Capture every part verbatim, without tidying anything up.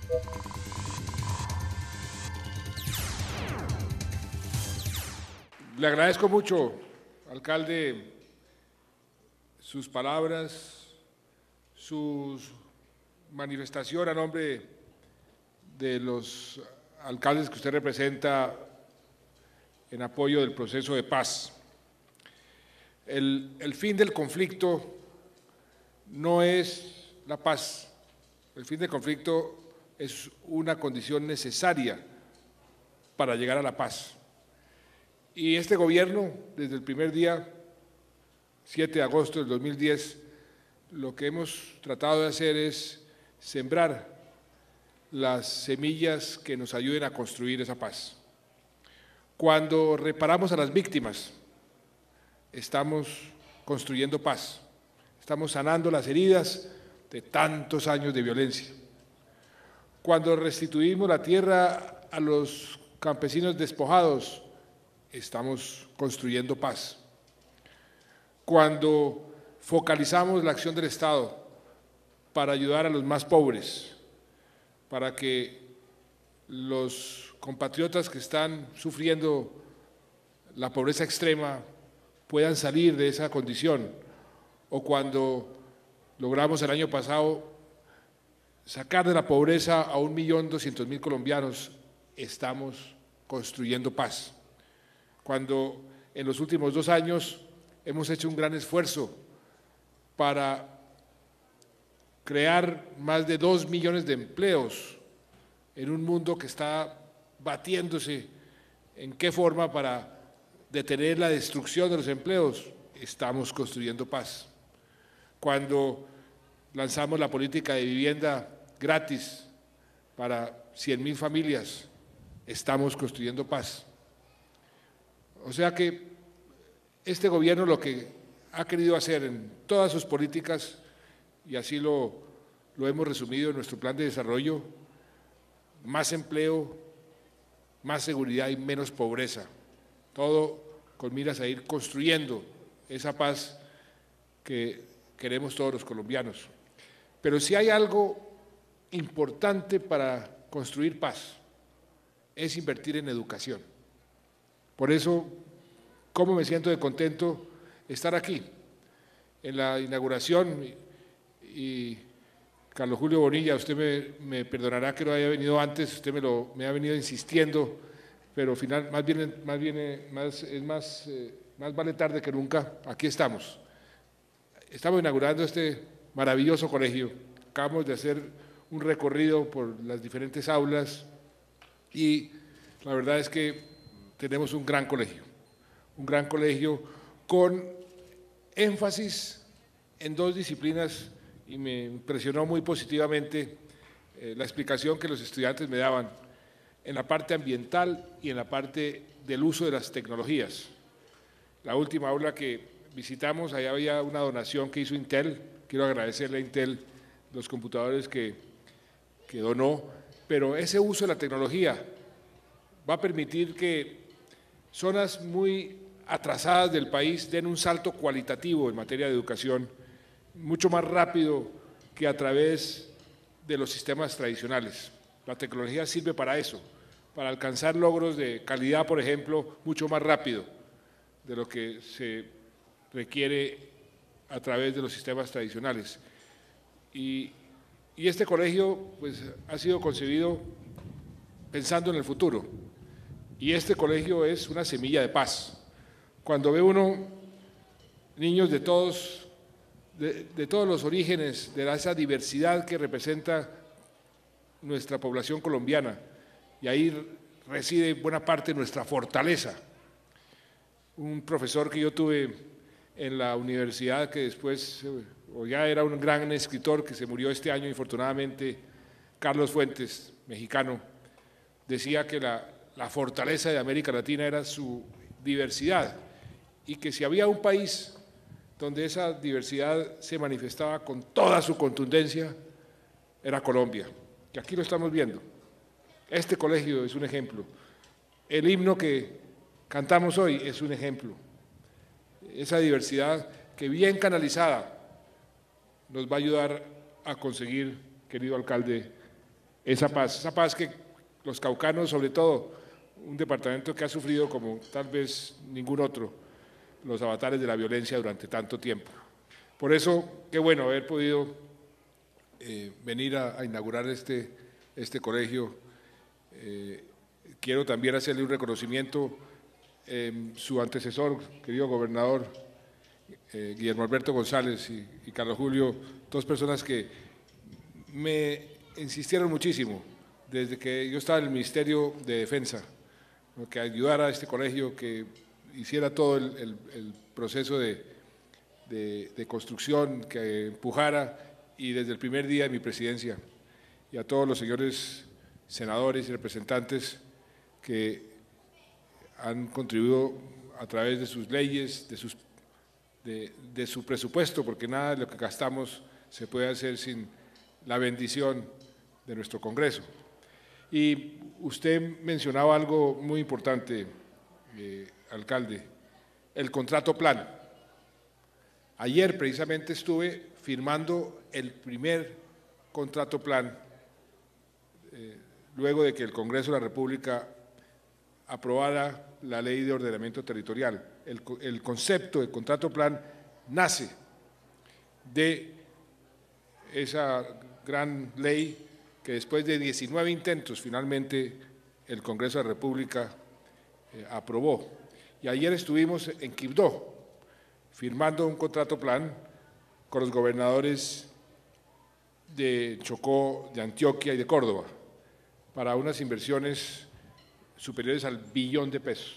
Le agradezco mucho, alcalde, sus palabras, su manifestación a nombre de los alcaldes que usted representa en apoyo del proceso de paz. El, el fin del conflicto no es la paz, el fin del conflicto es una condición necesaria para llegar a la paz. Y este gobierno, desde el primer día, siete de agosto del dos mil diez, lo que hemos tratado de hacer es sembrar las semillas que nos ayuden a construir esa paz. Cuando reparamos a las víctimas, estamos construyendo paz, estamos sanando las heridas de tantos años de violencia. Cuando restituimos la tierra a los campesinos despojados, estamos construyendo paz. Cuando focalizamos la acción del Estado para ayudar a los más pobres, para que los compatriotas que están sufriendo la pobreza extrema puedan salir de esa condición, o cuando logramos el año pasado sacar de la pobreza a un millón doscientos mil colombianos, estamos construyendo paz. Cuando en los últimos dos años hemos hecho un gran esfuerzo para crear más de dos millones de empleos en un mundo que está batiéndose en qué forma para detener la destrucción de los empleos, estamos construyendo paz. Cuando lanzamos la política de vivienda gratis para cien mil familias, estamos construyendo paz. O sea que este gobierno lo que ha querido hacer en todas sus políticas, y así lo, lo hemos resumido en nuestro plan de desarrollo, más empleo, más seguridad y menos pobreza, todo con miras a ir construyendo esa paz que queremos todos los colombianos. Pero si hay algo importante para construir paz, es invertir en educación. Por eso, cómo me siento de contento estar aquí, en la inauguración, y, y Carlos Julio Bonilla, usted me, me perdonará que no haya venido antes, usted me, lo, me ha venido insistiendo, pero final, más bien, más bien más, es más, eh, más vale tarde que nunca, aquí estamos. Estamos inaugurando este maravilloso colegio, acabamos de hacer un recorrido por las diferentes aulas y la verdad es que tenemos un gran colegio, un gran colegio con énfasis en dos disciplinas y me impresionó muy positivamente eh, la explicación que los estudiantes me daban en la parte ambiental y en la parte del uso de las tecnologías. La última aula que visitamos, allá había una donación que hizo Intel, quiero agradecerle a Intel los computadores que, que donó, pero ese uso de la tecnología va a permitir que zonas muy atrasadas del país den un salto cualitativo en materia de educación, mucho más rápido que a través de los sistemas tradicionales. La tecnología sirve para eso, para alcanzar logros de calidad, por ejemplo, mucho más rápido de lo que se requiere a través de los sistemas tradicionales. Y, y este colegio pues, ha sido concebido pensando en el futuro. Y este colegio es una semilla de paz. Cuando ve uno niños de todos, de, de todos los orígenes, de esa diversidad que representa nuestra población colombiana, y ahí reside buena parte de nuestra fortaleza. Un profesor que yo tuve en la universidad, que después, o ya era un gran escritor, que se murió este año, infortunadamente, Carlos Fuentes, mexicano, decía que la, la fortaleza de América Latina era su diversidad, y que si había un país donde esa diversidad se manifestaba con toda su contundencia, era Colombia, que aquí lo estamos viendo. Este colegio es un ejemplo. El himno que cantamos hoy es un ejemplo. Esa diversidad que bien canalizada nos va a ayudar a conseguir, querido alcalde, esa paz, esa paz que los caucanos, sobre todo, un departamento que ha sufrido como tal vez ningún otro, los avatares de la violencia durante tanto tiempo. Por eso, qué bueno haber podido eh, venir a, a inaugurar este, este colegio. Eh, quiero también hacerle un reconocimiento eh, su antecesor, querido gobernador, eh, Guillermo Alberto González y, y Carlos Julio, dos personas que me insistieron muchísimo desde que yo estaba en el Ministerio de Defensa, ¿no?, que ayudara a este colegio, que hiciera todo el, el, el proceso de, de, de construcción, que empujara, y desde el primer día de mi presidencia, y a todos los señores senadores y representantes que han contribuido a través de sus leyes, de, sus, de, de su presupuesto, porque nada de lo que gastamos se puede hacer sin la bendición de nuestro Congreso. Y usted mencionaba algo muy importante, eh, alcalde, el contrato plan. Ayer precisamente estuve firmando el primer contrato plan, eh, luego de que el Congreso de la República aprobara la Ley de Ordenamiento Territorial. El, el concepto de contrato plan nace de esa gran ley que después de diecinueve intentos finalmente el Congreso de la República eh, aprobó. Y ayer estuvimos en Quibdó firmando un contrato plan con los gobernadores de Chocó, de Antioquia y de Córdoba para unas inversiones superiores al billón de pesos.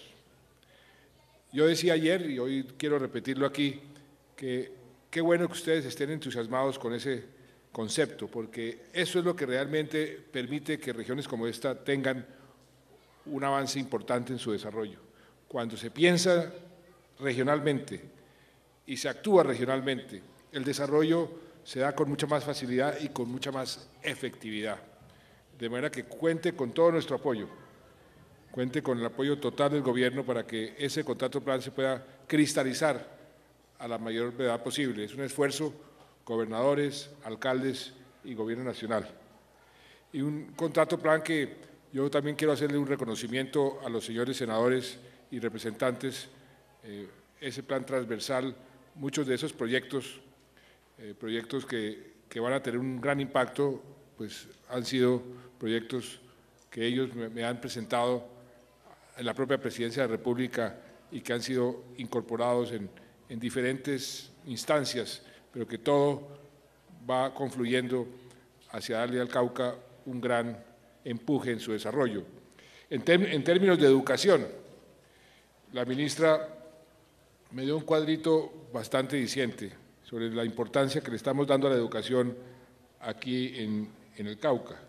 Yo decía ayer, y hoy quiero repetirlo aquí, que qué bueno que ustedes estén entusiasmados con ese concepto, porque eso es lo que realmente permite que regiones como esta tengan un avance importante en su desarrollo. Cuando se piensa regionalmente y se actúa regionalmente, el desarrollo se da con mucha más facilidad y con mucha más efectividad. De manera que cuente con todo nuestro apoyo, cuente con el apoyo total del gobierno para que ese contrato plan se pueda cristalizar a la mayor brevedad posible. Es un esfuerzo, gobernadores, alcaldes y gobierno nacional. Y un contrato plan que yo también quiero hacerle un reconocimiento a los señores senadores y representantes, eh, ese plan transversal, muchos de esos proyectos, eh, proyectos que, que van a tener un gran impacto, pues han sido proyectos que ellos me, me han presentado en la propia Presidencia de la República y que han sido incorporados en, en diferentes instancias, pero que todo va confluyendo hacia darle al Cauca un gran empuje en su desarrollo. En, en términos de educación, la ministra me dio un cuadrito bastante diciente sobre la importancia que le estamos dando a la educación aquí en, en el Cauca.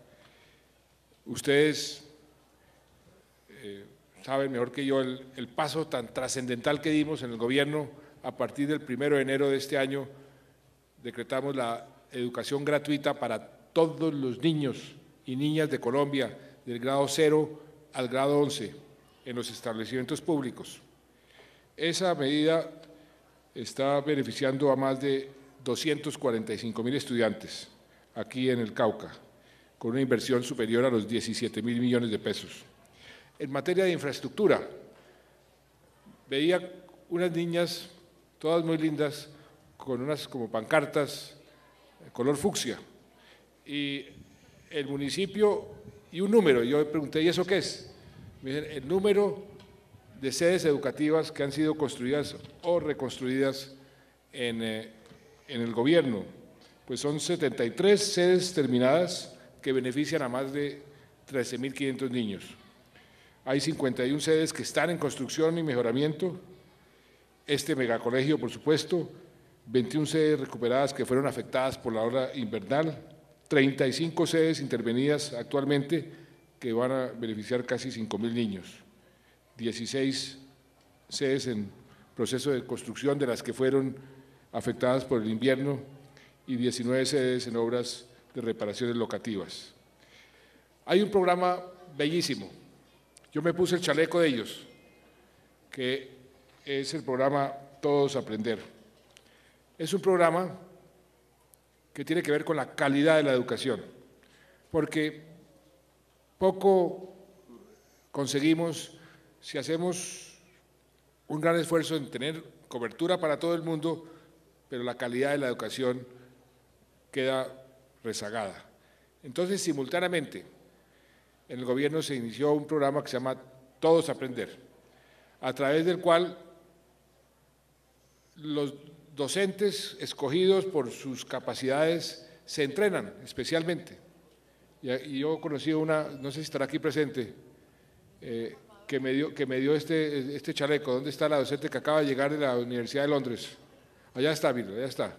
Ustedes eh, saben mejor que yo el, el paso tan trascendental que dimos en el gobierno. A partir del primero de enero de este año decretamos la educación gratuita para todos los niños y niñas de Colombia, del grado cero al grado once, en los establecimientos públicos. Esa medida está beneficiando a más de doscientos cuarenta y cinco mil estudiantes aquí en el Cauca, con una inversión superior a los diecisiete mil millones de pesos. En materia de infraestructura, veía unas niñas, todas muy lindas, con unas como pancartas color fucsia, y el municipio y un número. Yo pregunté, ¿y eso qué es? Me dicen, el número de sedes educativas que han sido construidas o reconstruidas en, eh, en el gobierno. Pues son setenta y tres sedes terminadas que benefician a más de trece mil quinientos niños. Hay cincuenta y una sedes que están en construcción y mejoramiento. Este megacolegio, por supuesto, veintiuna sedes recuperadas que fueron afectadas por la ola invernal, treinta y cinco sedes intervenidas actualmente que van a beneficiar casi cinco mil niños, dieciséis sedes en proceso de construcción de las que fueron afectadas por el invierno y diecinueve sedes en obras de reparaciones locativas. Hay un programa bellísimo, yo me puse el chaleco de ellos, que es el programa Todos Aprender. Es un programa que tiene que ver con la calidad de la educación, porque poco conseguimos si hacemos un gran esfuerzo en tener cobertura para todo el mundo, pero la calidad de la educación queda rezagada. Entonces, simultáneamente, en el gobierno se inició un programa que se llama Todos Aprender, a través del cual los docentes escogidos por sus capacidades se entrenan especialmente. Y yo he conocido una, no sé si estará aquí presente, eh, que me dio, que me dio este, este chaleco. ¿Dónde está la docente que acaba de llegar de la Universidad de Londres? Allá está, mira, allá está.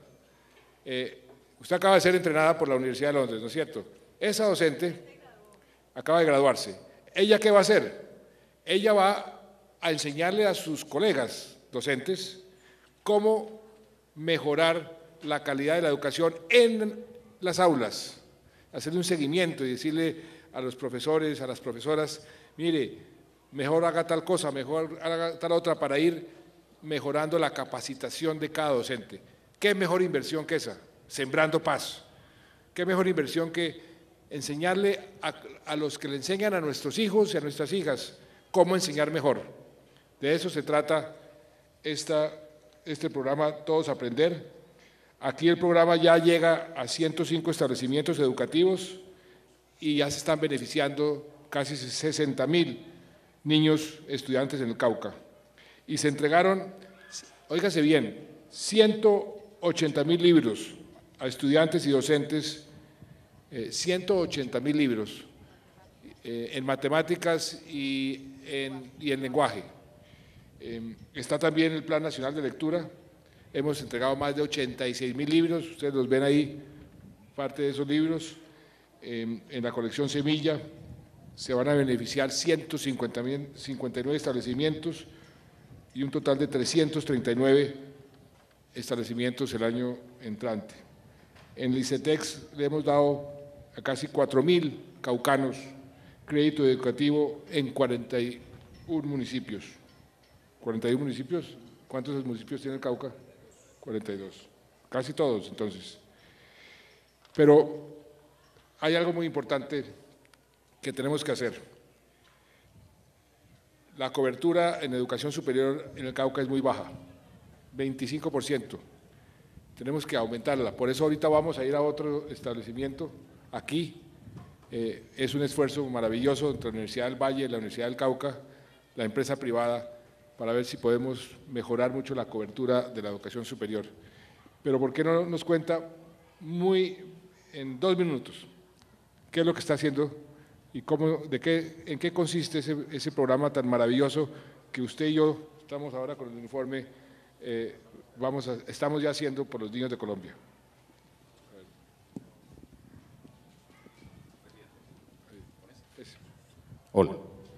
Eh, usted acaba de ser entrenada por la Universidad de Londres, ¿no es cierto? Esa docente acaba de graduarse. ¿Ella qué va a hacer? Ella va a enseñarle a sus colegas docentes cómo mejorar la calidad de la educación en las aulas, hacerle un seguimiento y decirle a los profesores, a las profesoras, mire, mejor haga tal cosa, mejor haga tal otra, para ir mejorando la capacitación de cada docente. ¿Qué mejor inversión que esa? Sembrando paz. ¿Qué mejor inversión que enseñarle a, a los que le enseñan a nuestros hijos y a nuestras hijas cómo enseñar mejor? De eso se trata esta, este programa Todos Aprender. Aquí el programa ya llega a ciento cinco establecimientos educativos y ya se están beneficiando casi sesenta mil niños estudiantes en el Cauca. Y se entregaron, óigase bien, ciento ochenta mil libros a estudiantes y docentes, eh, ciento ochenta mil libros eh, en matemáticas y en, y en lenguaje. Eh, está también el Plan Nacional de Lectura. Hemos entregado más de ochenta y seis mil libros, ustedes los ven ahí, parte de esos libros. Eh, en la colección Semilla se van a beneficiar ciento cincuenta y nueve establecimientos y un total de trescientos treinta y nueve establecimientos el año entrante. En el ICETEX le hemos dado a casi cuatro mil caucanos crédito educativo en cuarenta y uno municipios. ¿cuarenta y uno municipios? ¿Cuántos municipios tiene el Cauca? cuarenta y dos. Casi todos, entonces. Pero hay algo muy importante que tenemos que hacer. La cobertura en educación superior en el Cauca es muy baja, veinticinco por ciento. Tenemos que aumentarla. Por eso ahorita vamos a ir a otro establecimiento aquí. Eh, es un esfuerzo maravilloso entre la Universidad del Valle y la Universidad del Cauca, la empresa privada, para ver si podemos mejorar mucho la cobertura de la educación superior. Pero ¿por qué no nos cuenta muy en dos minutos qué es lo que está haciendo y cómo, de qué, en qué consiste ese, ese programa tan maravilloso que usted y yo estamos ahora con el uniforme, eh, vamos a, estamos ya haciendo por los niños de Colombia? Hola.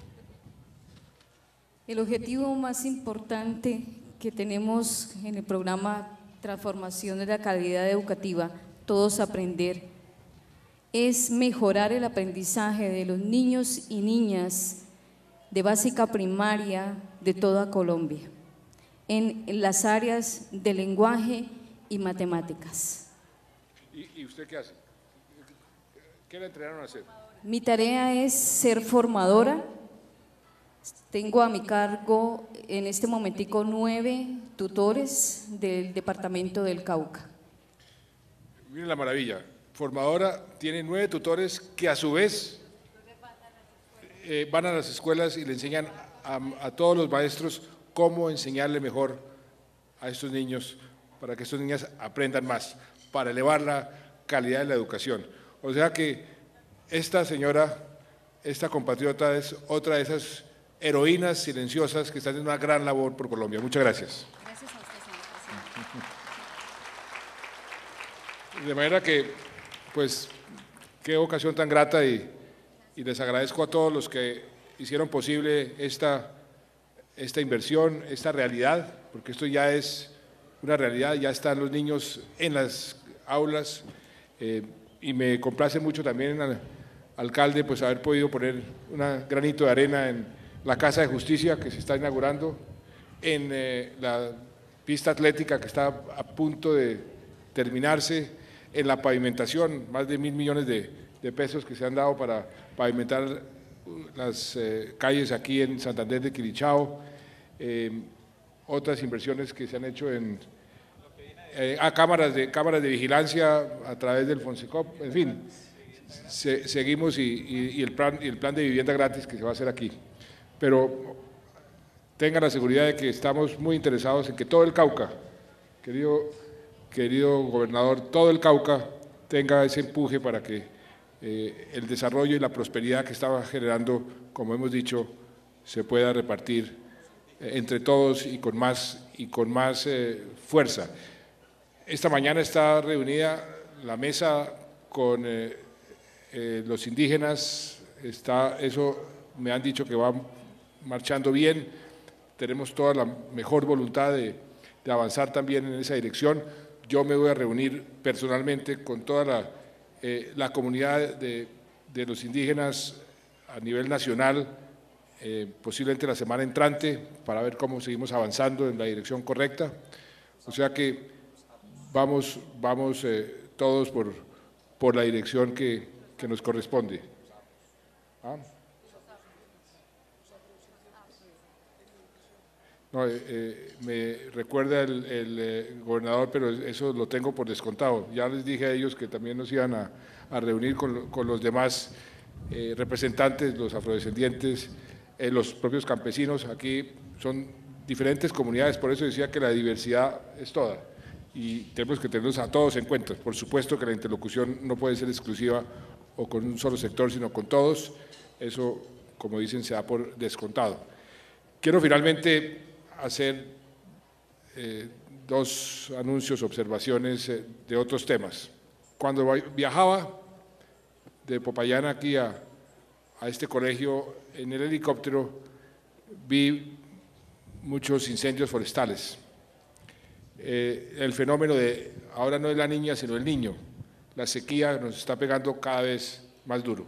El objetivo más importante que tenemos en el programa Transformación de la Calidad Educativa, Todos Aprender, es mejorar el aprendizaje de los niños y niñas de básica primaria de toda Colombia, en, en las áreas de lenguaje y matemáticas. ¿Y, y usted qué hace? ¿Qué le entrenaron a hacer? Mi tarea es ser formadora. Tengo a mi cargo en este momentico nueve tutores del departamento del Cauca. Miren la maravilla, formadora tiene nueve tutores que a su vez eh, van a las escuelas y le enseñan a, a todos los maestros cómo enseñarle mejor a estos niños para que estos niños aprendan más, para elevar la calidad de la educación. O sea que esta señora, esta compatriota es otra de esas heroínas silenciosas que están haciendo una gran labor por Colombia. Muchas gracias. Gracias a usted, señor presidente. De manera que, pues, qué ocasión tan grata y, y les agradezco a todos los que hicieron posible esta, esta inversión, esta realidad, porque esto ya es una realidad, ya están los niños en las aulas eh, y me complace mucho también, al, alcalde, pues haber podido poner un granito de arena en la Casa de Justicia que se está inaugurando, en eh, la pista atlética que está a punto de terminarse, en la pavimentación, más de mil millones de de pesos que se han dado para pavimentar las eh, calles aquí en Santander de Quilichao, eh, otras inversiones que se han hecho en eh, a cámaras de, cámaras de vigilancia a través del Fonsecop, en fin, se, seguimos y, y, y, el plan, y el plan de vivienda gratis que se va a hacer aquí. Pero tengan la seguridad de que estamos muy interesados en que todo el Cauca, querido, querido gobernador, todo el Cauca tenga ese empuje para que eh, el desarrollo y la prosperidad que estaba generando, como hemos dicho, se pueda repartir eh, entre todos y con más, y con más eh, fuerza. Esta mañana está reunida la mesa con eh, eh, los indígenas, está, eso me han dicho que va marchando bien, tenemos toda la mejor voluntad de, de avanzar también en esa dirección. Yo me voy a reunir personalmente con toda la, eh, la comunidad de, de los indígenas a nivel nacional, eh, posiblemente la semana entrante, para ver cómo seguimos avanzando en la dirección correcta. O sea que vamos, vamos eh, todos por, por la dirección que, que nos corresponde. ¿Ah? No, eh, eh, me recuerda el, el eh, gobernador, pero eso lo tengo por descontado. Ya les dije a ellos que también nos iban a, a reunir con, con los demás eh, representantes, los afrodescendientes, eh, los propios campesinos. Aquí son diferentes comunidades, por eso decía que la diversidad es toda y tenemos que tenerlos a todos en cuenta. Por supuesto que la interlocución no puede ser exclusiva o con un solo sector, sino con todos. Eso, como dicen, se da por descontado. Quiero finalmente hacer eh, dos anuncios, observaciones eh, de otros temas. Cuando viajaba de Popayán aquí a, a este colegio, en el helicóptero vi muchos incendios forestales. Eh, el fenómeno de, ahora no es la niña, sino el niño. La sequía nos está pegando cada vez más duro.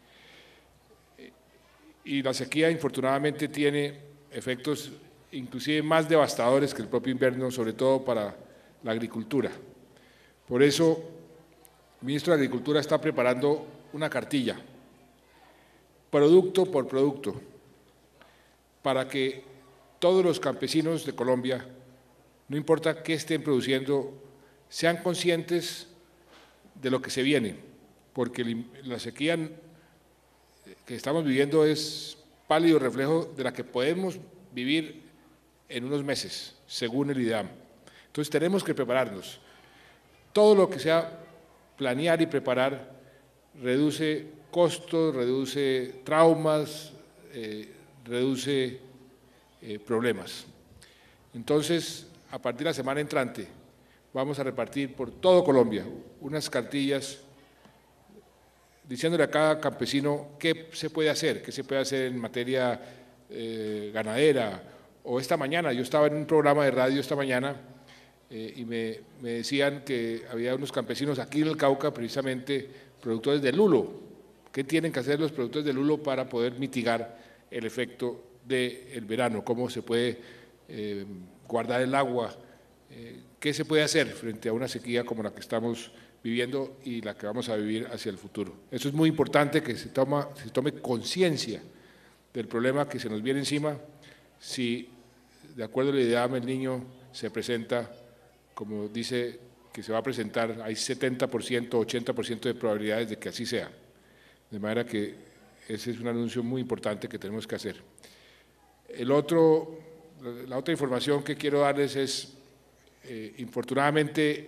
Y la sequía, infortunadamente, tiene efectos inclusive más devastadores que el propio invierno, sobre todo para la agricultura. Por eso, el ministro de Agricultura está preparando una cartilla, producto por producto, para que todos los campesinos de Colombia, no importa qué estén produciendo, sean conscientes de lo que se viene, porque la sequía que estamos viviendo es pálido reflejo de la que podemos vivir en unos meses, según el IDEAM. Entonces tenemos que prepararnos. Todo lo que sea planear y preparar reduce costos, reduce traumas, eh, reduce eh, problemas. Entonces, a partir de la semana entrante, vamos a repartir por todo Colombia unas cartillas diciéndole a cada campesino qué se puede hacer, qué se puede hacer en materia eh, ganadera. O esta mañana, yo estaba en un programa de radio esta mañana eh, y me, me decían que había unos campesinos aquí en el Cauca, precisamente productores de lulo. ¿Qué tienen que hacer los productores de lulo para poder mitigar el efecto del verano? ¿Cómo se puede eh, guardar el agua? Eh, ¿Qué se puede hacer frente a una sequía como la que estamos viviendo y la que vamos a vivir hacia el futuro? Eso es muy importante, que se, toma, se tome conciencia del problema que se nos viene encima si, de acuerdo a la IDEAM, el niño se presenta, como dice que se va a presentar, hay setenta por ciento, ochenta por ciento de probabilidades de que así sea. De manera que ese es un anuncio muy importante que tenemos que hacer. El otro, la otra información que quiero darles es, eh, infortunadamente,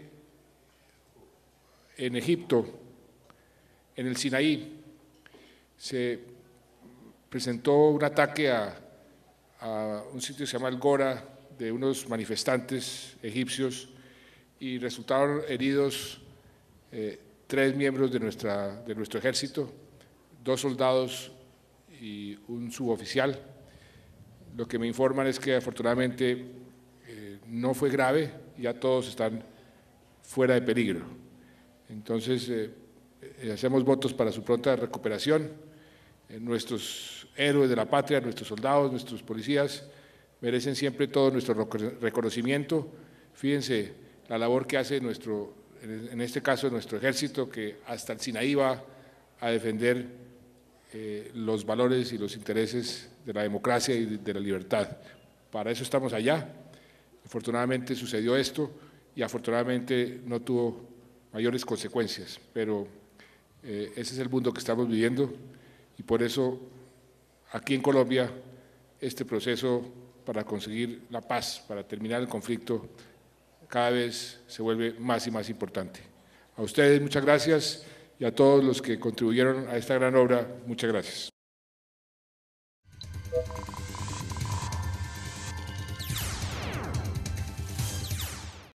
en Egipto, en el Sinaí, se presentó un ataque a, a un sitio que se llama El Gora, de unos manifestantes egipcios, y resultaron heridos eh, tres miembros de, nuestra, de nuestro ejército, dos soldados y un suboficial. Lo que me informan es que afortunadamente eh, no fue grave, ya todos están fuera de peligro. Entonces, eh, eh, hacemos votos para su pronta recuperación. Eh, nuestros héroes de la patria, nuestros soldados, nuestros policías, merecen siempre todo nuestro reconocimiento. Fíjense la labor que hace nuestro, en este caso nuestro ejército, que hasta el Sinaí va a defender eh, los valores y los intereses de la democracia y de, de la libertad. Para eso estamos allá. Afortunadamente sucedió esto y afortunadamente no tuvo mayores consecuencias, pero eh, ese es el mundo que estamos viviendo y por eso aquí en Colombia este proceso para conseguir la paz, para terminar el conflicto, cada vez se vuelve más y más importante. A ustedes muchas gracias y a todos los que contribuyeron a esta gran obra, muchas gracias.